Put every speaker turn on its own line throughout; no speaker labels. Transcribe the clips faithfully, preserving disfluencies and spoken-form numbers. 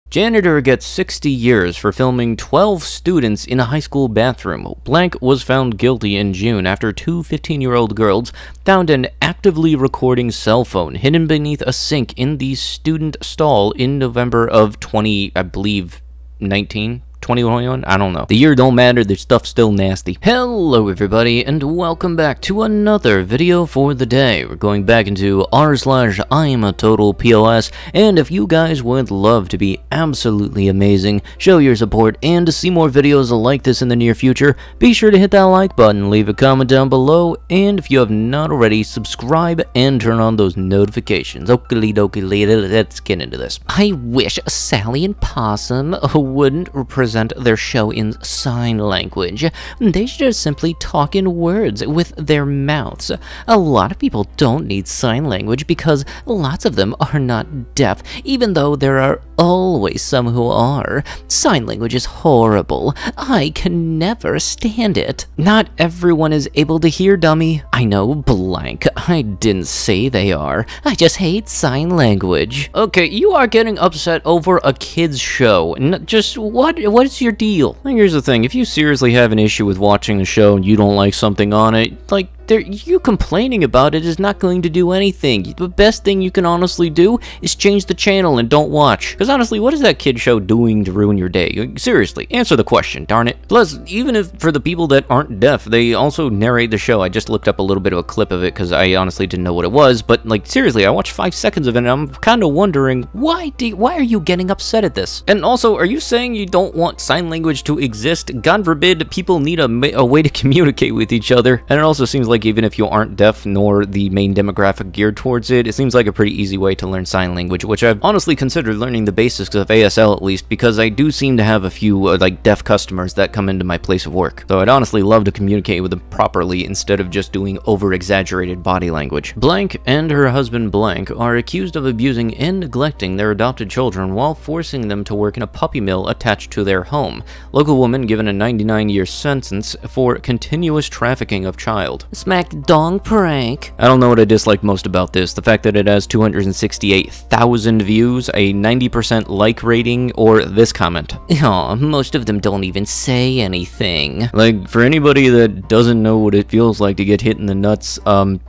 Janitor gets sixty years for filming twelve students in a high school bathroom. Blank was found guilty in June after two fifteen-year-old girls found an actively recording cell phone hidden beneath a sink in the student stall in November of twenty, I believe, nineteen? twenty twenty-one? I don't know. The year don't matter, the stuff's still nasty. Hello everybody, and welcome back to another video for the day. We're going back into r slash iamatotalpieceofsh, and if you guys would love to be absolutely amazing, show your support, and to see more videos like this in the near future, be sure to hit that like button, leave a comment down below, and if you have not already, subscribe and turn on those notifications. Okie dokie, let's get into this. I wish Sally and Possum wouldn't represent their show in sign language. They should just simply talk in words with their mouths. A lot of people don't need sign language because lots of them are not deaf, even though there are always some who are. Sign language is horrible. I can never stand it. Not everyone is able to hear, dummy. I know, blank. I didn't say they are. I just hate sign language. Okay, you are getting upset over a kid's show. N just what? What is your deal? Here's the thing. If you seriously have an issue with watching a show and you don't like something on it, like, There, you complaining about it is not going to do anything. The best thing you can honestly do is change the channel and don't watch. Because honestly, what is that kid show doing to ruin your day? Seriously, answer the question, darn it. Plus, even if for the people that aren't deaf, they also narrate the show. I just looked up a little bit of a clip of it because I honestly didn't know what it was. But like, seriously, I watched five seconds of it and I'm kind of wondering, why, do, why are you getting upset at this? And also, are you saying you don't want sign language to exist? God forbid people need a, a way to communicate with each other. And it also seems like even if you aren't deaf nor the main demographic geared towards it, it seems like a pretty easy way to learn sign language, which I've honestly considered learning the basics of A S L at least, because I do seem to have a few uh, like deaf customers that come into my place of work. So I'd honestly love to communicate with them properly instead of just doing over-exaggerated body language. Blank and her husband Blank are accused of abusing and neglecting their adopted children while forcing them to work in a puppy mill attached to their home. Local woman given a ninety-nine year sentence for continuous trafficking of child. Smack dong prank. I don't know what I dislike most about this. The fact that it has two hundred sixty-eight thousand views, a ninety percent like rating, or this comment. Aw, most of them don't even say anything. Like, for anybody that doesn't know what it feels like to get hit in the nuts, um...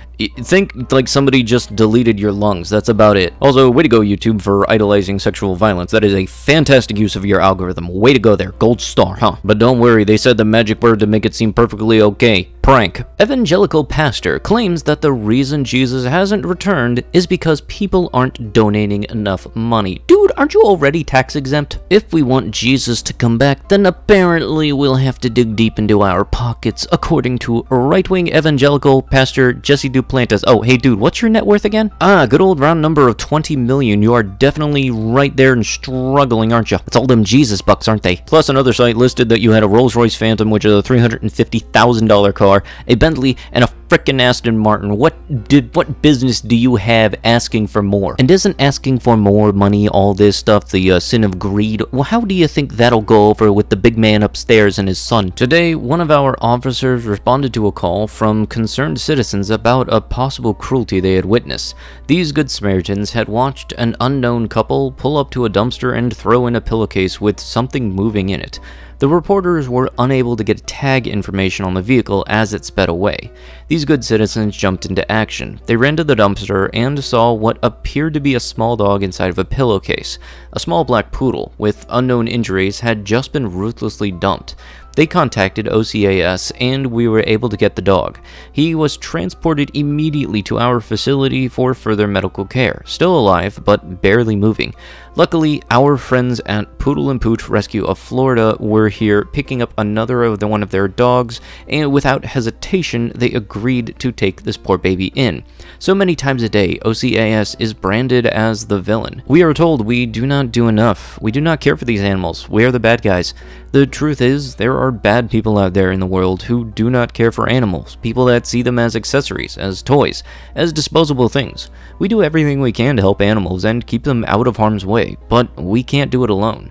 think like somebody just deleted your lungs. That's about it. Also, way to go, YouTube, for idolizing sexual violence. That is a fantastic use of your algorithm. Way to go there. Gold star, huh? But don't worry, they said the magic word to make it seem perfectly okay. Prank. Evangelical pastor claims that the reason Jesus hasn't returned is because people aren't donating enough money. Dude, aren't you already tax exempt? If we want Jesus to come back, then apparently we'll have to dig deep into our pockets, according to right-wing evangelical pastor Jesse Duplantis. Oh, hey dude, what's your net worth again? Ah, good old round number of twenty million. You are definitely right there and struggling, aren't you? It's all them Jesus bucks, aren't they? Plus, another site listed that you had a Rolls-Royce Phantom, which is a three hundred fifty thousand dollar car, a Bentley, and a frickin' Aston Martin. What did what business do you have asking for more? And isn't asking for more money, all this stuff, the uh, sin of greed? Well, how do you think that'll go over with the big man upstairs and his son? Today, one of our officers responded to a call from concerned citizens about a possible cruelty they had witnessed. These good Samaritans had watched an unknown couple pull up to a dumpster and throw in a pillowcase with something moving in it. The reporters were unable to get tag information on the vehicle as it sped away. These good citizens jumped into action. They ran to the dumpster and saw what appeared to be a small dog inside of a pillowcase. A small black poodle with unknown injuries had just been ruthlessly dumped. They contacted O C A S and we were able to get the dog. He was transported immediately to our facility for further medical care, still alive but barely moving. Luckily, our friends at Poodle and Pooch Rescue of Florida were here picking up another of the one of their dogs, and without hesitation they agreed to take this poor baby in. So many times a day, O C A S is branded as the villain. We are told we do not do enough. We do not care for these animals. We are the bad guys. The truth is, there are bad people out there in the world who do not care for animals, people that see them as accessories, as toys, as disposable things. We do everything we can to help animals and keep them out of harm's way, but we can't do it alone.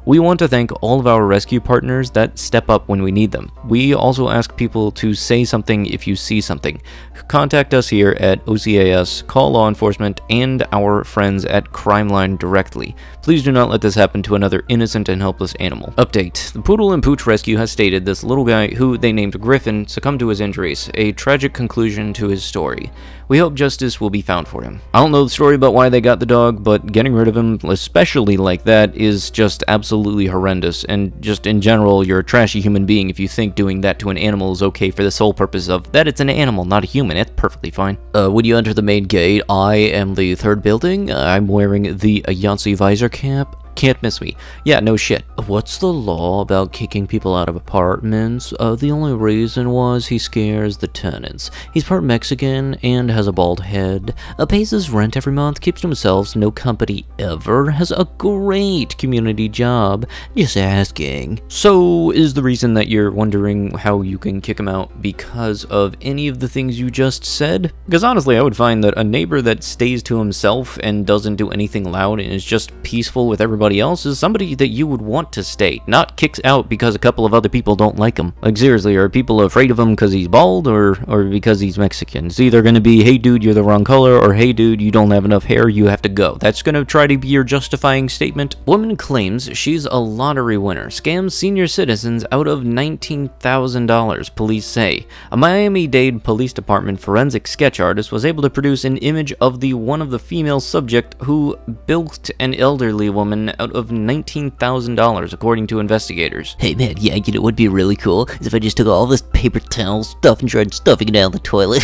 We want to thank all of our rescue partners that step up when we need them. We also ask people to say something if you see something. Contact us here at O C A S, call law enforcement, and our friends at Crime Line directly. Please do not let this happen to another innocent and helpless animal. Update. The Poodle and Pooch Rescue has stated this little guy, who they named Griffin, succumbed to his injuries. A tragic conclusion to his story. We hope justice will be found for him. I don't know the story about why they got the dog, but getting rid of him, especially like that, is just absolutely horrendous. And just in general, you're a trashy human being if you think doing that to an animal is okay for the sole purpose of that it's an animal, not a human. It's perfectly fine. Uh, when you enter the main gate, I am the third building. I'm wearing the Yahtzee visor cap. Can't miss me. Yeah, no shit. What's the law about kicking people out of apartments? Uh, the only reason was he scares the tenants. He's part Mexican and has a bald head. Uh, pays his rent every month, keeps to himself, no company ever, has a great community job. Just asking. So, is the reason that you're wondering how you can kick him out because of any of the things you just said? Because honestly, I would find that a neighbor that stays to himself and doesn't do anything loud and is just peaceful with everybody else is somebody that you would want to stay, not kicked out because a couple of other people don't like him. Like seriously, are people afraid of him because he's bald or or because he's Mexican? It's either going to be, hey dude, you're the wrong color, or hey dude, you don't have enough hair, you have to go. That's going to try to be your justifying statement. Woman claims she's a lottery winner, scams senior citizens out of nineteen thousand dollars, police say. A Miami-Dade Police Department forensic sketch artist was able to produce an image of the one of the female subject who bilked an elderly woman out of nineteen thousand dollars, according to investigators. Hey man, yeah, you know what would be really cool is if I just took all this paper towel stuff and tried stuffing it down the toilet.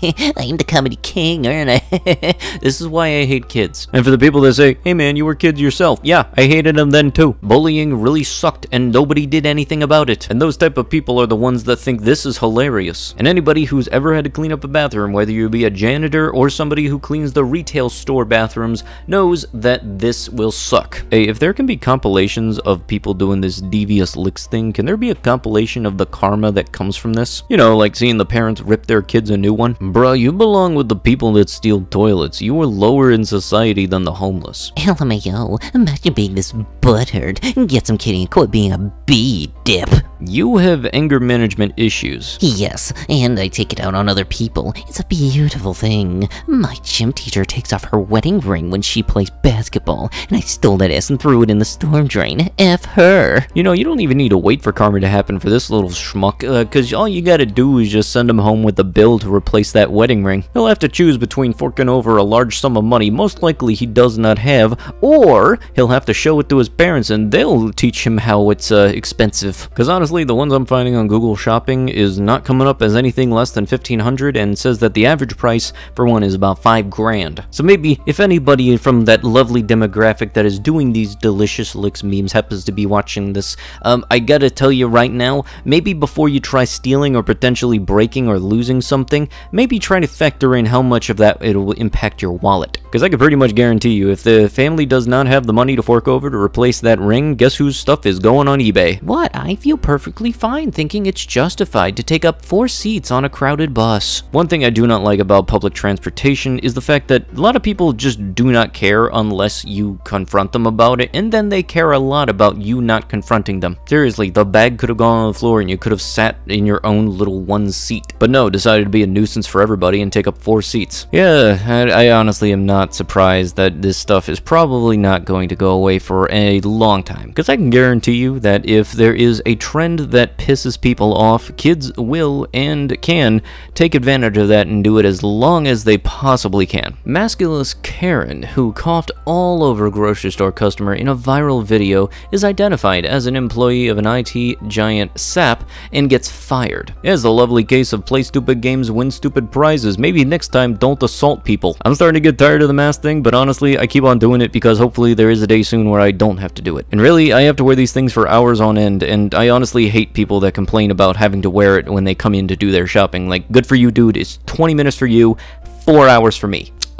I am the comedy king, aren't I? This is why I hate kids. And for the people that say, hey man, you were kids yourself. Yeah, I hated them then too. Bullying really sucked and nobody did anything about it. And those type of people are the ones that think this is hilarious. And anybody who's ever had to clean up a bathroom, whether you be a janitor or somebody who cleans the retail store bathrooms, knows that this will suck. Hey, if there can be compilations of people doing this devious licks thing, can there be a compilation of the karma that comes from this? You know, like seeing the parents rip their kids a new one? Bruh, you belong with the people that steal toilets. You are lower in society than the homeless.
L M A O, imagine being this butthurt. Get some kidding and quit being a B-dip.
You have anger management issues.
Yes, and I take it out on other people. It's a beautiful thing. My gym teacher takes off her wedding ring when she plays basketball, and I stole that ass and threw it in the storm drain. F her.
You know, you don't even need to wait for karma to happen for this little schmuck, uh, cause all you gotta do is just send him home with a bill to replace that wedding ring. He'll have to choose between forking over a large sum of money most likely he does not have, or he'll have to show it to his parents and they'll teach him how it's uh, expensive. Cause honestly, the ones I'm finding on Google Shopping is not coming up as anything less than fifteen hundred dollars and says that the average price for one is about five grand. So maybe if anybody from that lovely demographic that is doing these delicious licks memes happens to be watching this, um, I gotta tell you right now, maybe before you try stealing or potentially breaking or losing something, maybe try to factor in how much of that it will impact your wallet. Because I can pretty much guarantee you, if the family does not have the money to fork over to replace that ring, guess whose stuff is going on eBay? What? I feel perfectly fine thinking it's justified to take up four seats on a crowded bus. One thing I do not like about public transportation is the fact that a lot of people just do not care unless you confront them about it, and then they care a lot about you not confronting them. Seriously, the bag could have gone on the floor and you could have sat in your own little one seat. But no, decided to be a nuisance for everybody and take up four seats. Yeah, I, I honestly am not surprised that this stuff is probably not going to go away for a long time. Because I can guarantee you that if there is a trend that pisses people off, kids will and can take advantage of that and do it as long as they possibly can. Masculous Karen, who coughed all over a grocery store customer in a viral video, is identified as an employee of an I T giant S A P and gets fired. It's a lovely case of play stupid games, win stupid prizes. Maybe next time don't assault people. I'm starting to get tired of the mask thing, but honestly, I keep on doing it because hopefully there is a day soon where I don't have to do it. And really, I have to wear these things for hours on end, and I honestly hate people that complain about having to wear it when they come in to do their shopping. Like, good for you, dude. It's twenty minutes for you, four hours for me.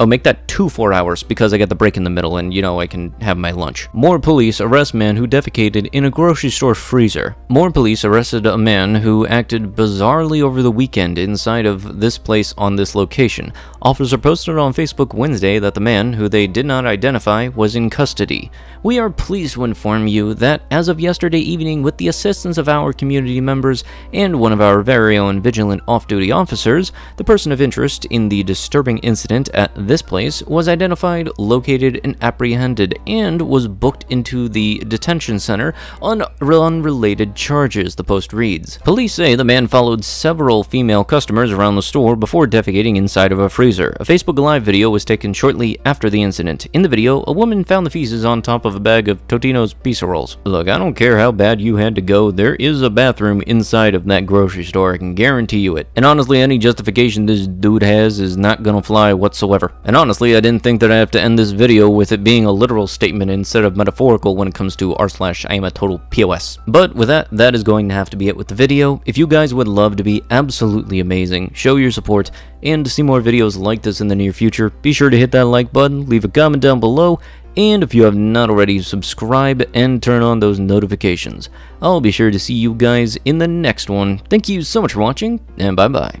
Oh, make that two four hours because I get the break in the middle and, you know, I can have my lunch. More police arrest man who defecated in a grocery store freezer. More police arrested a man who acted bizarrely over the weekend inside of this place on this location. Officers posted on Facebook Wednesday that the man, who they did not identify, was in custody. We are pleased to inform you that as of yesterday evening, with the assistance of our community members and one of our very own vigilant off-duty officers, the person of interest in the disturbing incident at this place was identified, located, and apprehended, and was booked into the detention center on unrelated charges, the post reads. Police say the man followed several female customers around the store before defecating inside of a freezer. A Facebook Live video was taken shortly after the incident. In the video, a woman found the feces on top of a bag of Totino's pizza rolls. Look, I don't care how bad you had to go, there is a bathroom inside of that grocery store, I can guarantee you it. And honestly, any justification this dude has is not gonna fly whatsoever. And honestly, I didn't think that I have to end this video with it being a literal statement instead of metaphorical when it comes to r slash I am a total P O S. But with that, that is going to have to be it with the video. If you guys would love to be absolutely amazing, show your support, and to see more videos like this in the near future, be sure to hit that like button, leave a comment down below, and if you have not already, subscribe and turn on those notifications. I'll be sure to see you guys in the next one. Thank you so much for watching, and bye-bye.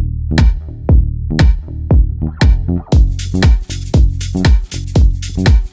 We'll be right back.